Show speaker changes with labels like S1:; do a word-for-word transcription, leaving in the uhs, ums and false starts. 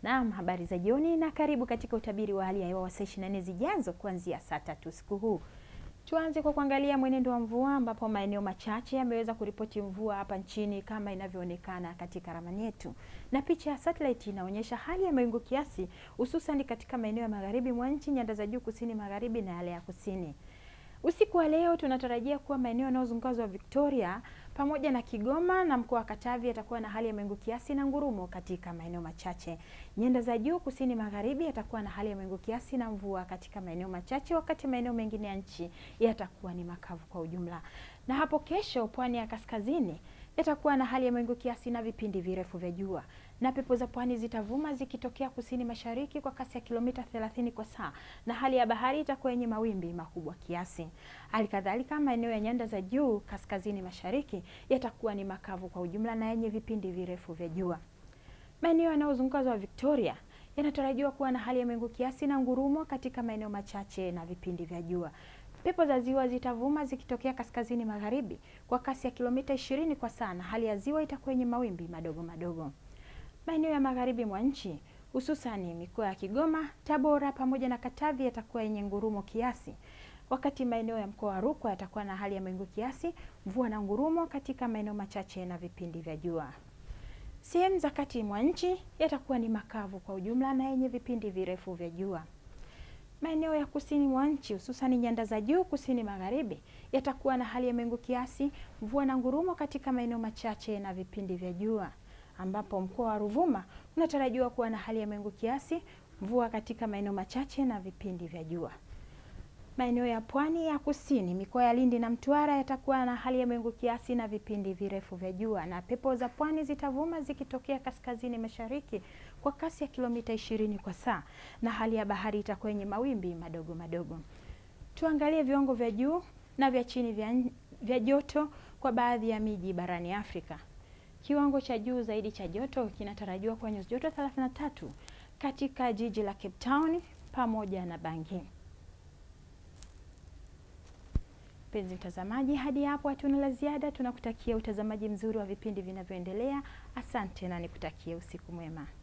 S1: Naam, habari za jioni na karibu katika utabiri wa hali ya hewa wa saa ishirini na nne zijazo kuanzia saa tatu usiku huu. Tuanze kwa kuangalia mwenendo wa mvua, ambapo maeneo machache yameweza kuripoti mvua hapa nchini kama inavyoonekana katika ramani yetu. Na picha ya satellite inaonyesha hali ya mawingu kiasi, hususan katika maeneo ya magharibi mwa nchi, nyanda za juu kusini magharibi na yale ya kusini. Usiku wa leo tunatarajia kuwa maeneo yanayozunguka ziwa Victoria pamoja na Kigoma na mkoa wa Katavi yatakuwa na hali ya mawingu kiasi na ngurumo katika maeneo machache. Nyanda za juu kusini magharibi yatakuwa na hali ya mawingu kiasi na mvua katika maeneo machache, wakati maeneo mengine ya nchi yatakuwa ni makavu kwa ujumla. Na hapo kesho, pwani ya kaskazini yatakuwa na hali ya mawingu kiasi na vipindi virefu vya jua, na pepo za pwani zitavuma zikitokea kusini mashariki kwa kasi ya kilomita thelathini kwa saa, na hali ya bahari itakuwa yenye mawimbi makubwa kiasi. Halikadhalika, maeneo ya nyanda za juu kaskazini mashariki yatakuwa ni makavu kwa ujumla na yenye vipindi virefu vya jua. Maeneo yanayozunguka ziwa Victoria yanatarajiwa kuwa na hali ya mawingu kiasi na ngurumo katika maeneo machache na vipindi vya jua. Pepo za ziwa zitavuma zikitokea kaskazini magharibi kwa kasi ya kilomita ishirini kwa saa, na hali ya ziwa itakuwa yenye mawimbi madogo madogo. Maeneo ya magharibi mwa nchi, hususani mikoa ya Kigoma, Tabora pamoja na Katavi yatakuwa yenye ngurumo kiasi, wakati maeneo ya mkoa wa Rukwa yatakuwa na hali ya mawingu kiasi, mvua na ngurumo katika maeneo machache na vipindi vya jua. Sehemu za kati mwa nchi yatakuwa ni makavu kwa ujumla na yenye vipindi virefu vya jua. Maeneo ya kusini mwa nchi, hususani nyanda za juu kusini magharibi, yatakuwa na hali ya mawingu kiasi, mvua na ngurumo katika maeneo machache na vipindi vya jua, ambapo mkoa wa Ruvuma unatarajiwa kuwa na hali ya mawingu kiasi, mvua katika maeneo machache na vipindi vya jua. Maeneo ya pwani ya kusini, mikoa ya Lindi na Mtwara yatakuwa na hali ya mawingu kiasi na vipindi virefu vya jua, na pepo za pwani zitavuma zikitokea kaskazini mashariki kwa kasi ya kilomita ishirini kwa saa, na hali ya bahari itakuwa yenye mawimbi madogo madogo. Tuangalie viwango vya juu na vya chini vya, vya joto kwa baadhi ya miji barani Afrika. Kiwango cha juu zaidi cha joto kinatarajiwa kwa nyuzi joto thelathini na tatu katika jiji la Cape Town pamoja na Bangui. Mpenzi mtazamaji, hadi hapo hatuna la ziada. Tunakutakia utazamaji mzuri wa vipindi vinavyoendelea. Asante na nikutakia usiku mwema.